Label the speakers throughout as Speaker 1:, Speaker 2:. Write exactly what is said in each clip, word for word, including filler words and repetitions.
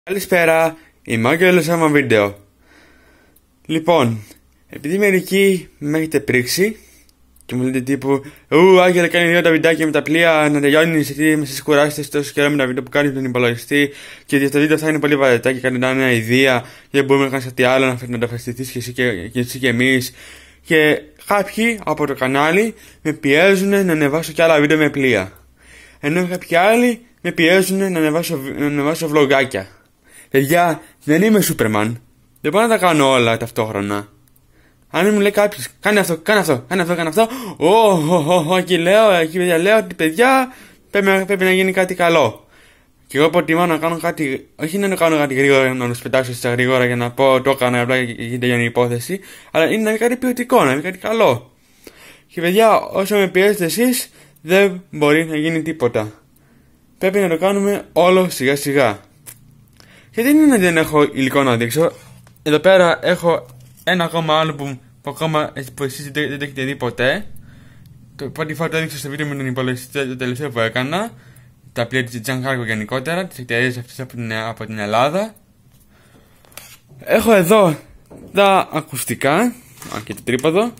Speaker 1: Καλησπέρα, είμαι ο Άγγελος από βίντεο. Λοιπόν, επειδή μερικοί με έχετε πρίξει και μου λέτε τύπου Ου, Άγγελε, κάνει δύο τα βιντεάκια με τα πλοία να τελειώνεις, γιατί με σας κουράσετε τόσο καιρό με τα βίντεο που κάνεις με τον υπολογιστή και ότι τα βίντεο θα είναι πολύ βαρετά και κάνετε μια ιδέα και δεν μπορούμε να κάνεις κάτι άλλο, να τα ευχαριστηθείς και εσύ και, και, εσύ και εμείς. Και κάποιοι από το κανάλι με πιέζουν να ανεβάσω και άλλα βίντεο με πλοία. Ενώ κάποιοι άλλοι με πιέζουν να ανεβάσω, να ανεβάσω βλογάκια. Παιδιά, δεν είμαι Σούπερμαν. Δεν μπορώ να τα κάνω όλα ταυτόχρονα. Αν μου λέει κάποιος, κάνε αυτό, κάνε αυτό, κάνε αυτό, κάνε αυτό. Ω, εκεί λέω, εκεί παιδιά λέω ότι παιδιά πρέπει, πρέπει να γίνει κάτι καλό. Και εγώ προτιμώ να κάνω κάτι, όχι να κάνω κάτι γρήγορα, να το σπετάξω στα γρήγορα για να πω το έκανα απλά και τελειώνει η υπόθεση. Αλλά είναι να είναι κάτι ποιοτικό, να είναι κάτι καλό. Και παιδιά, όσο με πιέζετε εσείς, δεν μπορεί να γίνει τίποτα. Πρέπει να το κάνουμε όλο σιγά σιγά. Και δεν είναι ότι δεν έχω υλικό να δείξω. Εδώ πέρα έχω ένα ακόμα άλλο που, που ακόμα που εσείς δεν, δεν το έχετε δει ποτέ. Το πρώτη φορά το έδειξα στο βίντεο με τον υπολογιστή το τελευταίο που έκανα. Τα πλοία της Jan Cargo γενικότερα, τις εταιρείες αυτές από την, από την Ελλάδα. Έχω εδώ τα ακουστικά και το τρίποδο.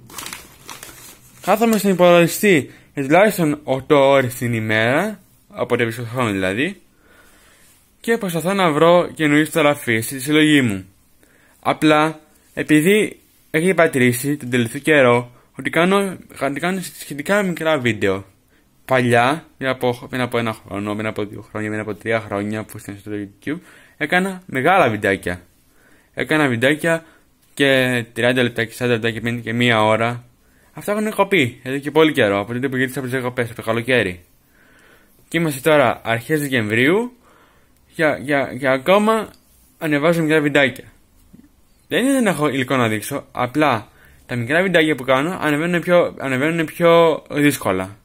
Speaker 1: Κάθομαι στον υπολογιστή για τουλάχιστον οκτώ ώρες την ημέρα, από το επιστροφή χρόνο δηλαδή. Και προσπαθώ να βρω καινούριες φωτογραφίες στη συλλογή μου. Απλά, επειδή έχει πατρίσει τον τελευταίο καιρό ότι κάνω, κάνω σχετικά μικρά βίντεο. Παλιά, πριν από, πριν από ένα χρόνο, πριν από δύο χρόνια, πριν από τρία χρόνια που ήμουν στο YouTube, έκανα μεγάλα βιντεάκια. Έκανα βιντεάκια και τριάντα λεπτά και σαράντα λεπτά και πενήντα και μία ώρα. Αυτά έχουν κοπεί εδώ και πολύ καιρό, από τότε που γύρισα από τις διακοπές, από το καλοκαίρι. Και είμαστε τώρα αρχές Δεκεμβρίου. Για, για, για ακόμα ανεβάζω μικρά βιντεάκια. Δεν είναι δεν έχω υλικό να δείξω. Απλά τα μικρά βιντεάκια που κάνω ανεβαίνουν πιο, ανεβαίνουν πιο δύσκολα.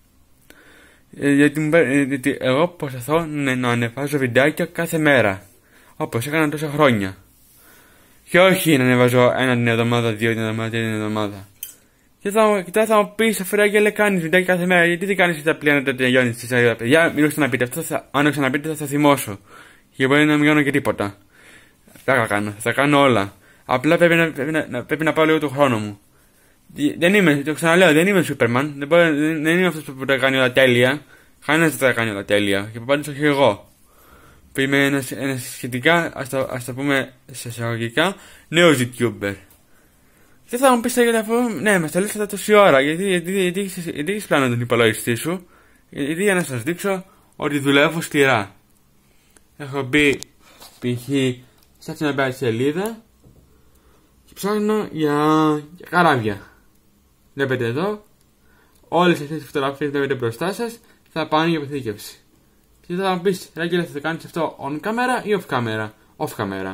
Speaker 1: Ε, γιατί, γιατί εγώ προσπαθώ να, να ανεβάζω βιντεάκια κάθε μέρα, όπως έκανα τόσα χρόνια. Και όχι να ανεβάζω ένα την εβδομάδα, δύο την εβδομάδα, τρία την εβδομάδα. Και, θα, και τώρα θα μου πεις, αφού Άγγελε, κάνεις βιντεάκια κάθε μέρα, γιατί δεν κάνεις τα πλοία να τα τελειώνεις στις άλλες παιδιά, μην το ξαναπείτε, αυτό θα, αν το ξαναπείτε θα, θα θυμώσω. Και μπορεί να μην κάνω και τίποτα. Θα τα κάνω, θα τα κάνω όλα. Απλά πρέπει να, πρέπει να, να, πρέπει να πάω λίγο το χρόνο μου. Δεν είμαι, το ξαναλέω, δεν είμαι Σούπερμαν, δεν, δεν, δεν είμαι αυτός που τα κάνει όλα τέλεια. Κανένας δεν τα κάνει όλα τέλεια, και πάντως όχι εγώ. Που είμαι ένας, ένας σχετικά, ας το, ας το πούμε σε εισαγωγικά, νέος YouTuber. Δεν θα μου πεις αφού, ναι, μας τα λες τόση ώρα, γιατί, γιατί, γιατί, γιατί, γιατί έχεις πλάνο τον υπολογιστή σου, γιατί για να σας δείξω ότι δουλεύω σκληρά. Έχω μπει π.χ. σε αυτήν την σελίδα και ψάχνω για, για καράβια. Βλέπετε εδώ, όλες αυτές τις φωτογραφίες που βλέπετε μπροστά σας θα πάνε για αποθήκευση. Και θα μου πεις, Άγγελε, θα το κάνεις αυτό on camera ή off camera? Off camera.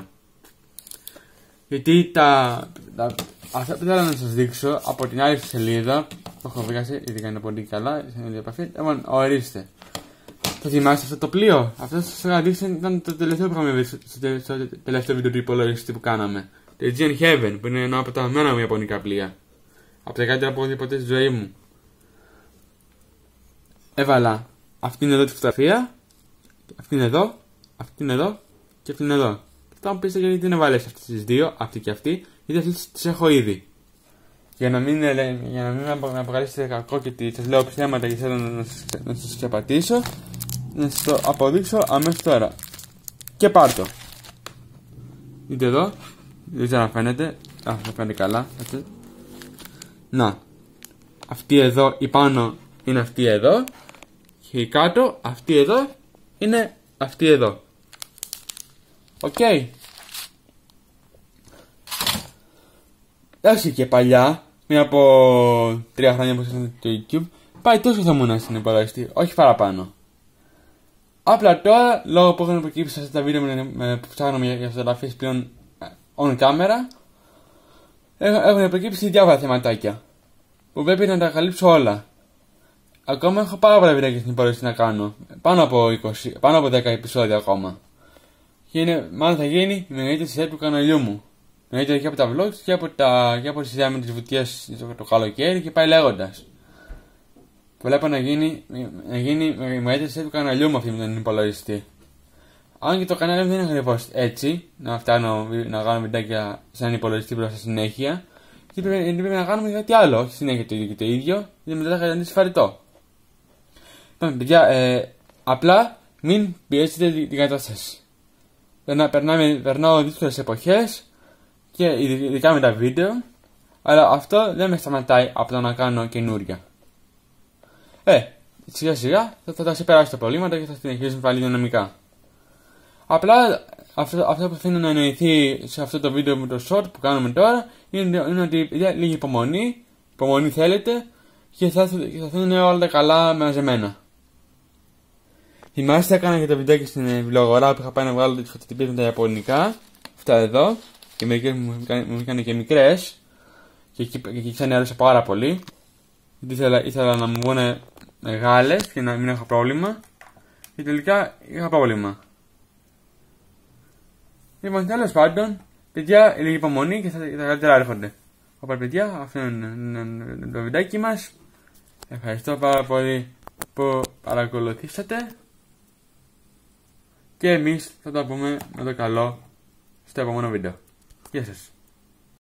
Speaker 1: Γιατί τα, τα αυτά που θέλω να σας δείξω από την άλλη σελίδα που έχω βγάσει, ειδικά είναι πολύ καλά, σε επαφή, λοιπόν, ορίστε. Το θυμάστε αυτό το πλοίο? Αυτό σας είχα δείξει, ήταν το τελευταίο που είχαμε βρει στο, στο τελευταίο βίντεο του υπολογιστή που κάναμε. Το Aegean Heaven, που είναι ένα από τα μένα μου ιαπωνικά πλοία. Από τα καλύτερα που έχω δει ποτέ στη ζωή μου. Έβαλα αυτήν εδώ τη φωτογραφία, αυτήν εδώ, αυτήν εδώ και αυτήν εδώ. Θα μου πείτε γιατί δεν έβαλες αυτές τις δύο, αυτή και αυτή, γιατί αυτές τις έχω ήδη. Για να μην, για να μην αποκαλέσετε κακό και ότι σας λέω ψέματα και θέλω να, να, να σας ξεπατήσω, να σας το αποδείξω αμέσως τώρα. Και πάρτο. Δείτε εδώ, δεν ξέρω αν φαίνεται, α, θα φαίνεται καλά. Έτσι. Να, αυτή εδώ, η πάνω είναι αυτή εδώ, και η κάτω, αυτή εδώ, είναι αυτή εδώ. Οκ. Okay. Εντάξει, και παλιά, μία από τρία χρόνια που ήσασταν στο YouTube, πάει τόσο θα ήμουν στην υπολογιστή, όχι παραπάνω. Απλά τώρα, λόγω που έχουν προκύψει σε αυτά τα βίντεο με, με, που ψάχνουμε για φωτογραφίες πλέον on camera, έχουν προκύψει διάφορα θεματάκια που πρέπει να τα καλύψω όλα. Ακόμα έχω πάρα πολλά βίντεο στην υπολογιστή να κάνω, πάνω από είκοσι, πάνω από δέκα επεισόδια ακόμα. Και είναι, μάλλον θα γίνει η μεγαλύτερη σειρά του καναλιού μου. Μεγαλύτερη και από τα vlogs και από, τα, και από τη σειρά με τις βουτιές το καλοκαίρι και πάει λέγοντας. Βλέπω να γίνει, να γίνει η μεγαλύτερη σειρά του καναλιού μου αυτή με τον υπολογιστή. Αν και το κανάλι μου δεν είναι ακριβώς έτσι, να φτάνω να κάνω βιντεάκια σαν υπολογιστή προς τα συνέχεια, και πρέπει, πρέπει να κάνουμε κάτι άλλο, όχι συνέχεια το ίδιο και το ίδιο, γιατί μετά θα καταντήσει φαρητό. Λοιπόν, παιδιά, ε, απλά μην πιέσετε την, την κατάσταση. Περνά, περνάμε, περνάω δύσκολες εποχές, και ειδικά με τα βίντεο, αλλά αυτό δεν με σταματάει από το να κάνω καινούρια. Ε, σιγά σιγά θα, θα τα ξεπεράσει τα προβλήματα και θα συνεχίσουν πάλι δυναμικά. Απλά αυτό, αυτό που θέλω να εννοηθεί σε αυτό το βίντεο με το short που κάνουμε τώρα είναι, είναι ότι για λίγη υπομονή, υπομονή θέλετε και θα, και θα θέλουν όλα τα καλά μαζεμένα. Θυμάστε, έκανα και το βιντεάκι στην βιβλιογορά που είχα πάει να βγάλω τις φωτοτυπίες με τα ιαπωνικά, αυτά εδώ, και μερικές μου είχαν και μικρές, και εκεί, και εκεί ξανέλωσα πάρα πολύ, γιατί ήθελα, ήθελα να μου βγουν μεγάλες και να μην έχω πρόβλημα, και τελικά είχα πρόβλημα. Λοιπόν, τέλος πάντων, παιδιά, λίγη υπομονή και θα, τα καλύτερα έρχονται. Οπότε, παιδιά, αυτό είναι το βιντεάκι μας. Ευχαριστώ πάρα πολύ που παρακολουθήσατε. Και εμείς θα τα πούμε με το καλό στο επόμενο βίντεο. Γεια σας.